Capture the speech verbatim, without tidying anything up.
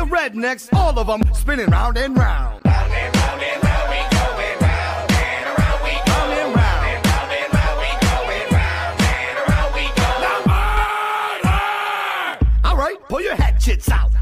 the rednecks, all of them spinning round and round. Round and round